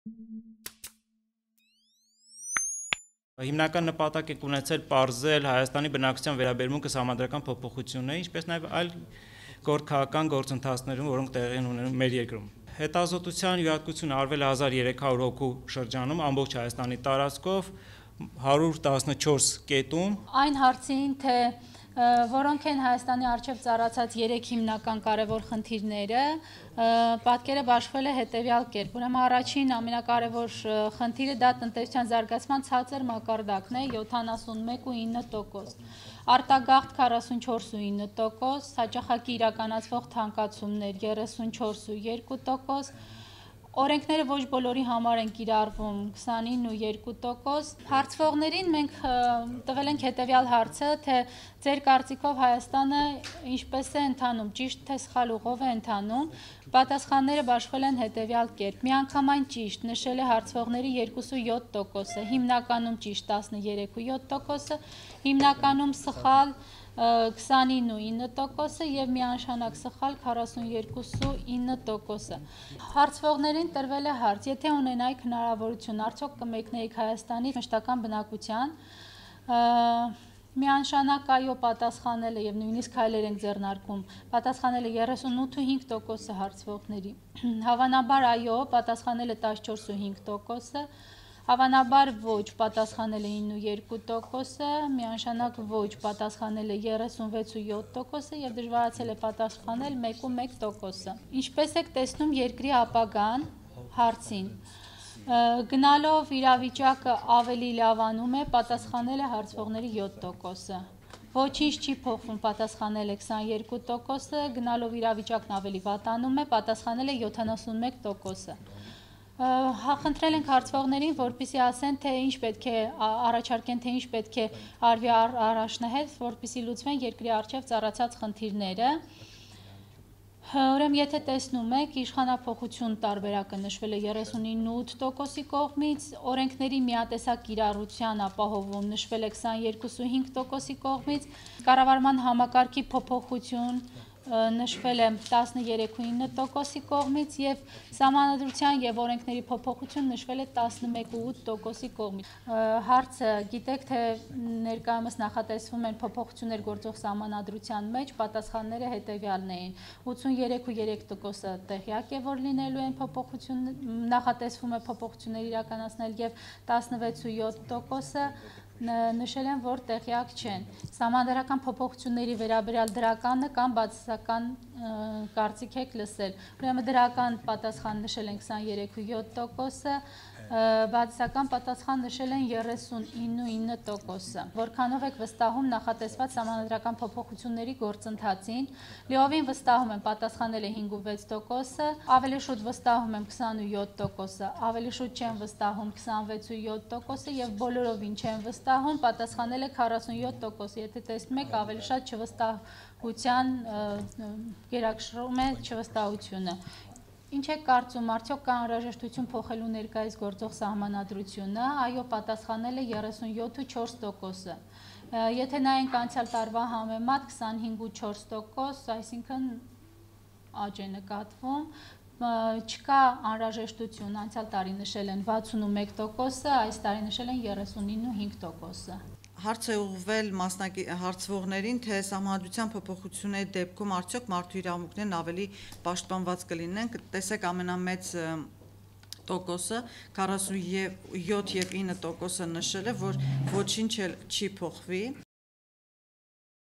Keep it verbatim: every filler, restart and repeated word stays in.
Հիմնական նպատակ եք ունեցել պարզել Հայաստանի բնակչության վերաբերմունքը սահմանադրական փոփոխությունների, ինչպես նաև այլ գործքաղաքական գործընթացներում, որոնք տեղի են ունենում մեր երկրում։ Հետազոտության յուրահատկությունը արվել է հազար երեք հարյուր հոգու շրջանում ամբողջ Հայաստանի տարածքով հարյուր տասնչորս կետում։ Այն հարցին, թե որոնք են Հայաստանի առջև ծառացած երեք հիմնական կարևոր խնդիրները, պատկերը բաշխվել է հետևյալ կերպ։ Ուրեմն առաջին ամենակարևոր խնդիրը դա տնտեսության զարգացման ցածր մակարդակն է յոթանասունմեկ կόμμα ինը տոկոս, արտագաղթ քառասունչորս կόμma ինը տոկոս, հաճախակի իրականացվող թանկացումներ երեսունչորս կόμma երկու տոկոս, օրենքները ոչ բոլորի համար են կիրառվում քսանինը կόμma երկու տոկոս։ Հարցվողներին մենք տվել ենք հետևյալ հարցը, թե ձեր կարծիքով Հայաստանը ինչպես է ընթանում, ճիշտ թե սխալ ուղով է ընթանում։ Պատասխանները բաշխվել են հետևյալ կերպ։ Միանգամայն ճիշտ նշել է հարցվողների երկուսը յոթ տոկոսը, հիմնականում ճիշտ տասներեք կόμma յոթ տոկոսը, հիմնականում սխալ քսանինը կόμma ինը տոկոսը եւ միանշանակ սխալ քառասուներկու կόμma ինը տոկոսը։ Հարցվողներին տրվել է հարց. եթե ունենայիք հնարավորություն, արդյոք կմեկնեիք Հայաստանից մշտական բնակության։ Միանշանակ այո պատասխանել է եւ նույնիսկ քայլեր ենք ձեռնարկում։ Պատասխանել է երեսունութ կόμma հինգ տոկոսը հարցվողների։ Հավանաբար այո պատասխանել է տասնչորս կόμma հինգ տոկոսը։ Հավանաբար ոչ պատասխանել է ինը կόμma երկու տոկոսը, միանշանակ ոչ պատասխանել է երեսունվեց կόμma յոթ տոկոսը եւ դժվարացել է պատասխանել մեկ կόμma մեկ տոկոսը։ Ինչպես եք տեսնում երկրի ապագան հարցին։ Գնալով իրավիճակը ավելի լավանում է, պատասխանել է հարցվողների յոթ տոկոսը։ Ոչինչ չի փոխվում, պատասխանել է քսաներկու տոկոսը, գնալով իրավիճակն ավելի վատանում է, պատասխանել է յոթանասունմեկ տոկոսը։ Խնդրել ենք հարցվողներին, որպեսզի ասեն, թե ինչ պետք է առաջարկեն, թե ինչ պետք է արվի առաջնահերթ, որպեսզի լուծվեն երկրի առջև ծառացած խնդիրները։ Ուրեմն եթե տեսնում եք, իշխանափոխություն տարբերակը նշվել է երեսունինը ութ տոկոսի կողմից, օրենքների միատեսակ կիրառության ապահովում նշվել է քսաներկու կόμma հինգ տոկոսի կողմից, կառավարման համակարգի փոփոխություն նշվել է տասներեք կόμma ինը տոկոսի կողմից եւ սահմանադրության եւ օրենքների փոփոխություն նշվել է տասնմեկ կόμma ութ տոկոսի կողմից։ Հարցը գիտեք թե ներկայումս նախատեսվում են փոփոխություններ գործող սահմանադրության մեջ, պատասխանները հետեւյալն էին։ ութսուներեք կόμma երեք տոկոսը տեղյակ է, որ լինելու են փոփոխություն, նախատեսվում է փոփոխություններ իրականացնել եւ տասնվեց կόμma յոթ տոկոսը նշել են, որ տեղյակ չեն։ Սահմանադրական փոփոխությունների վերաբերյալ դրականը կամ բացասական կարծիք եք լսել։ Ուրեմն դրական պատասխան նշել են քսաներեք կόμma յոթ տոկոսը, բացասական պատասխան նշել են երեսունինը կόμma ինը տոկոսը։ Որքանով եք վստահում նախատեսված սահմանադրական փոփոխությունների գործընթացին, լիովին վստահում եմ, պատասխանել է հինգ կόμma վեց տոկոսը, ավելի շուտ վստահում եմ քսան կόμma յոթ տոկոսը, ավելի շուտ չեմ վստահում քսանվեց կόμma յոթ տոկոսը եւ բոլորովին չեմ վստահում, պատասխանել է քառասունյոթ տոկոս, եթե տեսնում եք ավելի շատ չվստահության գերակշռում է չվստահությունը։ Ինչ եք կարծում, արդյոք կա անհրաժեշտություն փոխելու ներկայիս գործող սահմանադրությունը, այո պատասխանել է երեսունյոթ կόμma չորս տոկոսը։ Եթե նայենք անցյալ տարվա համեմատ քսանհինգ կόμma չորս տոկոս, այսինքն աճ է նկատվում, չկա անհրաժեշտություն, անցյալ տարի նշել են վաթսունմեկ տոկոսը, այս տարի նշել են երեսունինը կόμma հինգ տոկոսը։ Հարց է ուղղվել մասնակի հարցվողներին, թե սահմանադրության փոփոխությունների դեպքում արդյոք մարդու իրավունքներն ավելի պաշտպանված կլինեն, տեսեք ամենամեծ տոկոսը քառասունյոթ կόμma ինը տոկոսը նշել է, որ ոչինչ չի փոխվի։